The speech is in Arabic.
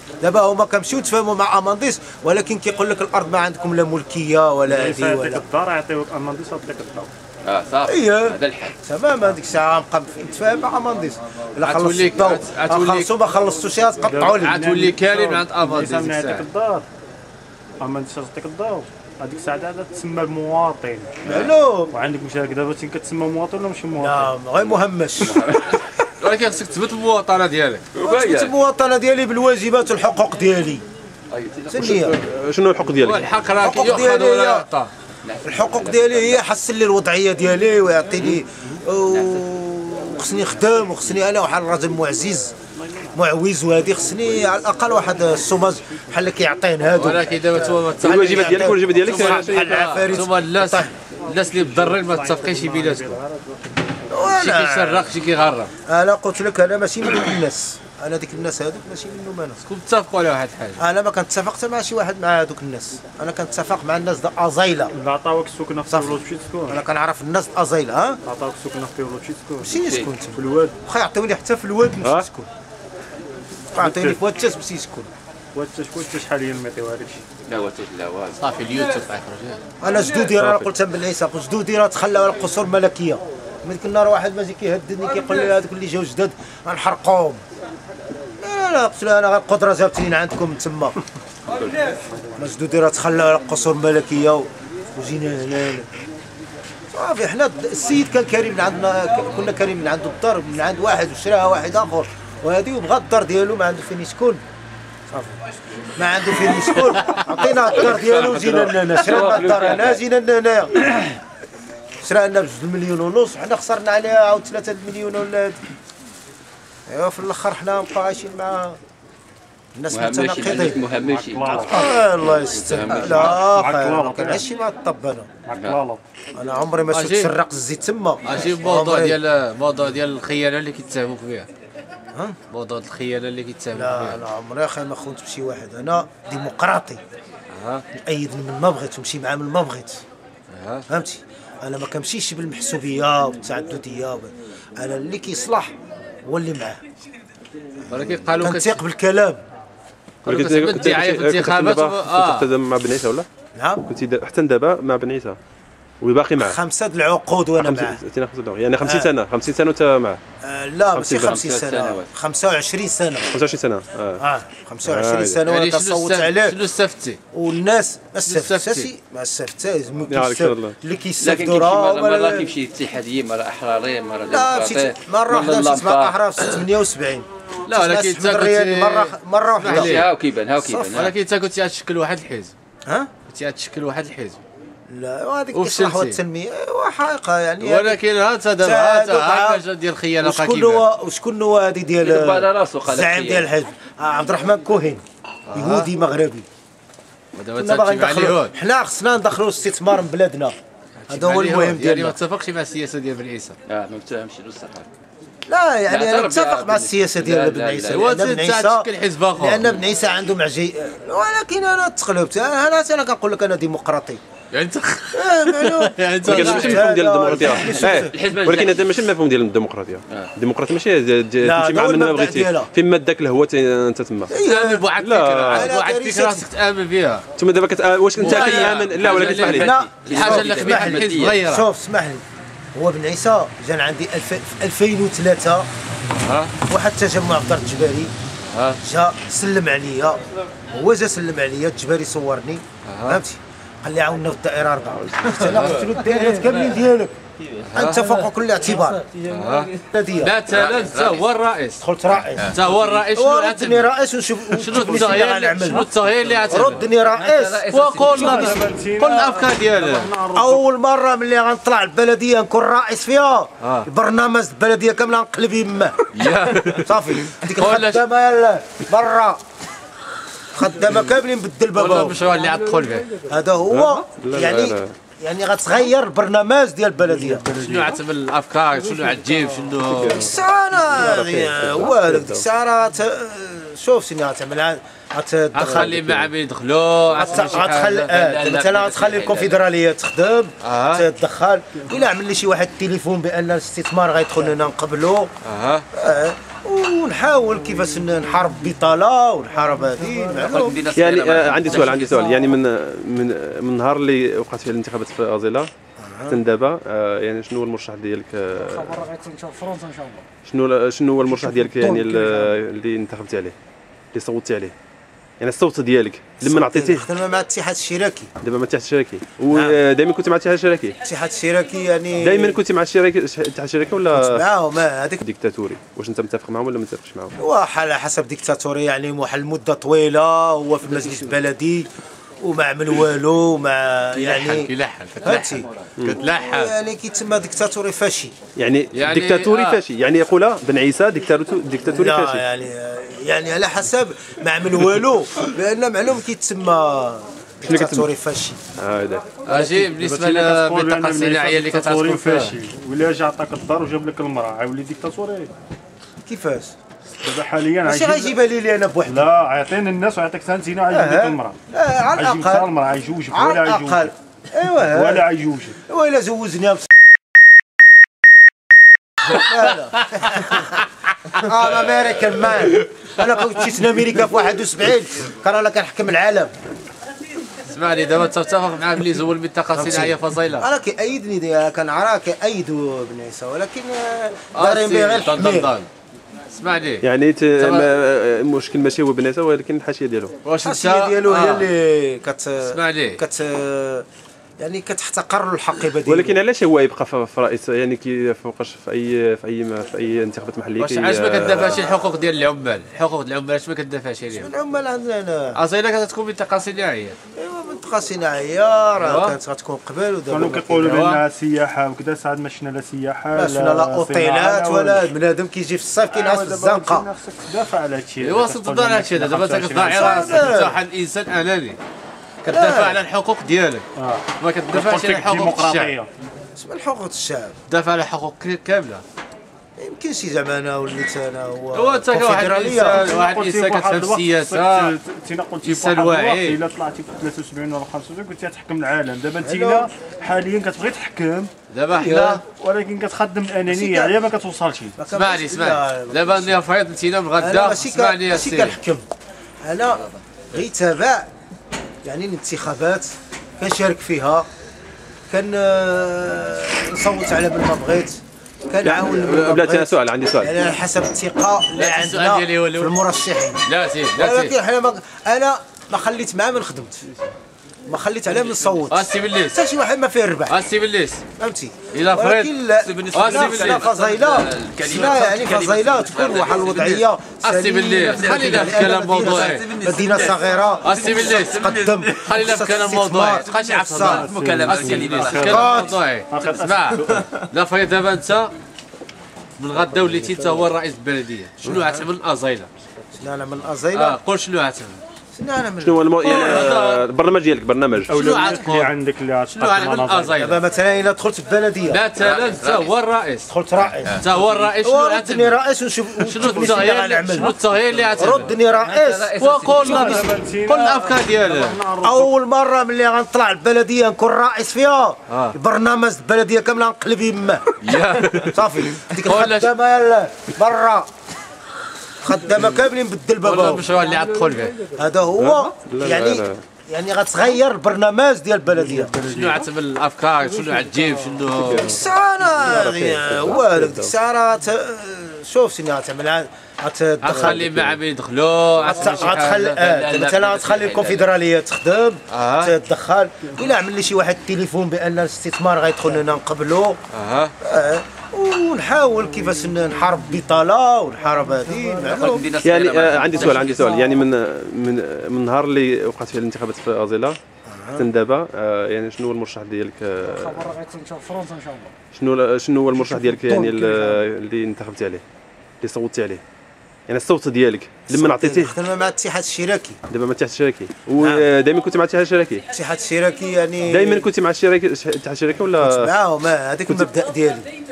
دابا هما كيمشيو يتفاهموا مع امانديس، ولكن كيقول لك الارض ما عندكم لا ملكيه ولا هذه يعطيك ولا الدار، يعطيوك امانديس، يعطيك الدار. صافي هذا الحل تماما. ديك الساعه نبقى نتفاهم مع امانديس. الا غتولي خلصوا ما خلصتوش غتقطعوا لي. غتولي كارم عند امانديس. ملي يعطيك الدار، امانديس يعطيك الدار، هذيك الساعه عاد تسمى المواطن. معلوم. وعندك مشاكل دابا كتسمى مواطن ولا ماشي مواطن؟ لا غير مهمش. ولكن خصك تثبت المواطنه ديالك. تثبت المواطنه ديالي بالواجبات والحقوق ديالي. شنو الحقوق ديالك؟ الحق راه كيأخذ ولا يعطى. الحقوق ديالي هي يحسن لي الوضعيه ديالي ويعطيني، وخصني نخدم، وخصني انا واحد الراجل معوز وهادي خصني على الاقل واحد السوماج بحال اللي كيعطين هادو. ولكن دابا نتوما الواجبات ديالك والواجبات ديالك بحال العفاريت. نتوما الناس اللي مضرين ما تتفقيش بيناتكم. شي كيشرق شي كيغرب. انا قلت لك انا ماشي من الناس، انا ديك الناس هذوك ماشي منهم انا. كنتوا تتفقوا على واحد الحاجه. انا ما كنتفق حتى مع شي واحد مع هذوك الناس، انا كنتفق مع الناس د ازايله. لا عطاوك السكنه في الولد مشيت تسكن. انا كنعرف الناس الازايله. ها عطاوك السكنه في الولد مشيت تسكن. ماشي نسكن في الواد، واخا يعطيوني حتى في الواد نمشي نسكن. عطيني في واتاس باش يسكن. واتاش شحال ما يعطيوها هذاك الشيء. لا واتاش لا والو صافي اليوتيوب غيخرج. انا جدودي راه قلت بن عيسى، جدودي راه تخلاو على القصور الملكيه. من ديك النهار واحد ماجي كيهددني كيقول لي هذوك اللي جاو جداد غنحرقوهم. لا قلت له انا القدره جابتني من عندكم تما. جدودي راه تخلاو على القصور الملكيه وجينا هنا. صافي حنا السيد كان كريم من عندنا، كنا كريم من عنده الدار من عند واحد وشراها واحد اخر، وهذه وبغى الدار ديالو ما عنده فين يسكن. صافي ما عنده فين يسكن، عطينا الدار ديالو وجينا لنا شرانا الدار هنا جينا لهنايا. شرا لنا ب2 مليون ونص، حنا خسرنا عليها عاود 3 مليون ولا. ايوا في الاخر حنا نبقاو عايشين مع الناس متناقضين. مهمشي الله يستر. لا كنعيش مع الطب انا عمري ما شفت سراق الزيت تما. ماشي الموضوع ديال الخيانه اللي كيتهموك بها. موضوع الخيانه اللي كيتهموك بها. لا عمري اخي ما خونت بشي واحد، انا ديمقراطي. نأيدني من ما بغيت ونمشي معاه من ما بغيت. فهمتي؟ انا ما كنمشيش بالمحسوبيه والتعدديه، انا اللي كيصلح هو اللي معاه. ولكن قالوا كنثيق بالكلام. ولكن الدعايه في الانتخابات كنت مع بن عيسى ولا؟ نعم كنت حتى دابا مع بن عيسى وباقي معاه 5 العقود وانا معاه. يعني 50 سنه 50 سنه وانت معاه؟ لا ماشي 50 سنه 25 سنه 25 سنه 25 سنه وانا كنصوت عليه. شنو استفدتي؟ والناس ما استفدتش اللي كيستافدوا مرة كيمشي اتحاديه، مرة احراريه، مرة ديمقراطيه. مره واحده مشيت مع احرار في 78. لا ولكن انت مره واحده هاو كيبان ولكن انت كنت غتشكل واحد الحزب. كنت غتشكل واحد الحزب. لا وهذيك الاصلاح والتنميه حقيقه يعني. ولكن هذا دابا ديال الخيانه قاكيبه. وشكون هو هذه ديال الزعيم ديال الحزب؟ عبد الرحمن كوهين، يهودي مغربي. ودابا تكتب على اليهود. حنا خصنا ندخلوا الاستثمار من بلادنا، هذا هو المهم ديالنا. ما تتفقش مع السياسه ديال بن عيسى. ما متفاهمش الصراحه. لا يعني انا متفق مع السياسه ديال بن عيسى. لان بن عيسى عنده معجي، ولكن انا تقلبت. انا كنقول لك انا ديمقراطي. يعني انت يعني انت ماشي المفهوم ديال الديمقراطيه، ولكن هذا ماشي المفهوم ديال الديمقراطيه. الديمقراطيه ماشي تمشي مع من ما بغيتي، فين ما داك الهوى انت تما. بواحد الفكره خاصك تامن بها. ثم دابا واش انت كتامن؟ لا ولكن اسمح لي، الحاجه اللي خبيحه الحزب غيرها. شوف اسمح لي، هو بن عيسى جا عندي في 2003 واحد التجمع في دار الجباري، جا سلم عليا، هو جا سلم عليا الجباري صورني، فهمتي؟ قال لي عاونا في الدائره 4. قلت له قلت له الدائرات كاملين ديالك انت فوق كل اعتبار. لا انت هو الرئيس. دخلت رئيس. انت هو الرئيس. ردني رئيس ونشوف شنو التغيير اللي غتعمل. ردني رئيس وقول الافكار ديالك. اول مره ملي غنطلع البلديه نكون رئيس فيها، البرنامج البلديه كامله نقلب يماه. صافي ديك الخدامه يلاه برا، خدامه كاملين بدل بابا. المشروع اللي غتدخل به هذا هو يعني غتغير البرنامج ديال البلديه. شنو غتعمل الافكار، شنو غتجيب، شنو ديك الساعه هو هذاك ديك الساعه شوف شنو غتعمل. غتخلي المعامل يدخلوا، غتخلي مثلا غتخلي الكونفدراليه تخدم، تدخل. الا عمل لي شي واحد التليفون بان الاستثمار غيدخل لنا نقبلوا، ونحاول كيفاش نحارب بطاله ونحارب هذه معلوم. يعني عندي سؤال يعني من النهار اللي وقعت فيه الانتخابات في ازيلا حتى دابا يعني شنو هو المرشح ديالك؟ فرنسا ان شاء الله. شنو هو المرشح ديالك يعني اللي انتخبتي عليه اللي صوتتي عليه؟ يعني الصوت ديالك لما عطيتيه؟ خدمنا مع الاتحاد الاشتراكي. دابا مع الاتحاد الاشتراكي ودائما كنت مع الاتحاد الاشتراكي؟ الاتحاد الاشتراكي يعني دائما كنت مع الاتحاد الاشتراكي ولا معاهم هذاك ديكتاتوري؟ واش انت متفق معهم ولا ما متفقش معهم؟ هو على حسب ديكتاتوري يعني واحد المده طويله هو في المجلس البلدي وما عمل والو مع يعني كتلحن يعني كيتسمى ديكتاتوري فاشي. يعني ديكتاتوري فاشي يعني يقول بن عيسى ديكتاتوري لا فاشي. يعني على حسب ما عمل والو لان معلوم كيتسمى ديكتاتوري فاشي. هذا اجي بالنسبه للبطاقه الصناعيه اللي كتعطيكم فاشي ولا جا عطاك الدار وجاب لك المراه عاولي ديكتاتوري كيفاش؟ دابا حاليا ماشي غيجيبها لي انا بوحدي. لا عيطيني الناس ويعطيك سنتين عايجيب لك المراه. على الاقل الاقل المراه عيجوجك على ولا عيجوجك الاقل ايوا ولا عيجوجك ولا زوجني امريكان مان. انا كنت مشيت لامريكا في 71 كان انا كنحكم العالم. اسمعني دابا تتفق معاه بلي زول البطاقه الصناعيه فصيله. انا كيأيدني كنعرف كيأيدوا بن عيسى ولكن دايرين به غير الحمير. اسمعني يعني المشكل ماشي هو بنيته ولكن الحاشيه ديالو. واش الحاشيه ديالو هي اللي اسمعني يعني كتحتقر الحقيبه ديالو. ولكن علاش هو يبقى في رئيس يعني كيفوقش في اي انتخابات محليه؟ واش علاش ما كتدافعش الحقوق ديال العمال؟ حقوق العمال علاش ما كتدافعش عليهم؟ العمال عندنا اصيله كتكون بطاقه صناعيه. ايوا منطقه صناعيه راه كانت غتكون قبل ودابا كانوا كيقولوا بان سياحه وكذا ساعات ما شفنا لا سياحه لا شفنا لا اوطيلات ولا بنادم كيجي في الصيف كينعس في الزنقه. خصك تدافع على هادشي. ايوا تدافع على هادشي دابا انت كتراعي راسك انت واحد الانسان اناني كتدافع على الحقوق ديالك ما كتدافعش على حقوق الشعب. اسمها الحقوق الشعب تدافع على حقوق كامله. يمكن شي زعما انا وليت انا هو انت واحد الانسان كتفهم السياسه انت قلتي انسان واعي. الا طلعتي في 73 ولا 75 كنتي تحكم العالم. دابا انت حاليا كتبغي تحكم دابا حنا ولكن كتخدم الانانيه عليها ما كتوصلش. اسمعني دابا انا فايض انتينا من غدا اسمعني يا سيدي كنحكم انا غير تابع يعني الانتخابات كنشارك فيها كنصوت على من ما بغيت كنعاون بلاتي سؤال عندي سؤال يعني على حسب الثقه اللي عندنا في المرشحين. لا سيدي ولكن انا ما خليت معاه من خدمت ما خليت عليه من صوت اسي بالليس حتى شي واحد ما فيه الربح اسي بالليس فهمتي. الا فريد لا فصيله يعني فصيله تكون واحد الوضعيه اسي بالليس خلينا في كلام موضوعي. مدينه صغيره اسي بالليس تقدم خلينا في كلام موضوعي تبقاش عارف تهضر كلام موضوعي. اسمع لا فريد دابا انت من غدا وليتي انت هو الرئيس البلديه شنو غتعمل ازيله؟ شنو نعمل ازيله؟ قول شنو غتعمل؟ شنو هو يعني البرنامج ديالك برنامج شنو غتقول عندك اللي شنو غنعمل ازايله؟ دابا مثلا الا دخلت في البلديه مثلا انت هو الرئيس دخلت رئيس انت هو الرئيس شنو ردني رئيس ونشوف شنو التغيير اللي غتعمل؟ ردني رئيس وقول قول الافكار ديالك. اول مره ملي غنطلع البلديه نكون رئيس فيها البرنامج البلديه كامله نقلب يماه صافي ديك الخدامه يلاه برا خدامه كاملين بدل بابا المشروع اللي غتدخل به هذا هو يعني غتغير البرنامج ديال البلديه. شنو غتعمل الافكار شنو غتجيب شنو الساعه هو هذاك ديك الساعه شوف شنو غتعمل غتخلي معامل يدخلوا غتخلي مثلا غتخلي الكونفدراليه تخدم تدخل الا عمل لي شي واحد التليفون بان الاستثمار غيدخل لنا نقبلوا ونحاول كيفاش نحارب بطاله ونحارب هذه معلوم. يعني عندي سؤال يعني من النهار اللي وقعت فيه الانتخابات في ازيلا حتى دابا يعني شنو هو المرشح ديالك؟ فرنسا ان شاء الله. شنو هو المرشح ديالك يعني اللي انتخبتي عليه اللي صوتتي عليه؟ يعني الصوت ديالك لما عطيتيه؟ خدمنا مع الاتحاد الاشتراكي. دابا مع الاتحاد الاشتراكي ودائما كنت مع الاتحاد الاشتراكي؟ الاتحاد الاشتراكي يعني دائما كنت مع الاتحاد الاشتراكي ولا معاهم هذاك المبدا ديالي.